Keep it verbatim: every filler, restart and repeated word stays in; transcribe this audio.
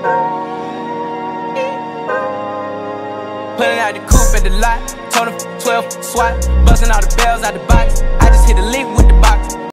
Pulling out the coupe at the lot, told him twelve swat, busting all the bells out the box. I just hit a lick with